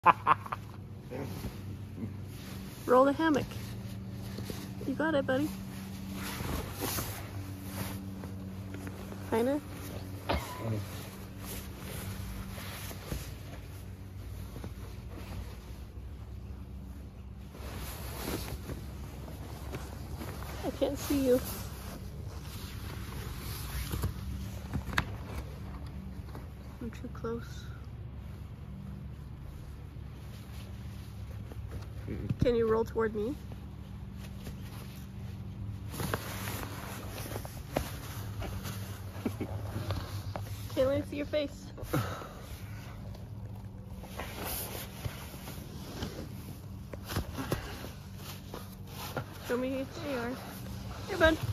Roll the hammock. You got it, buddy. Kinda. I can't see you. I'm too close. Can you roll toward me? Okay, let me see your face. Show me. There you are. Here, bud.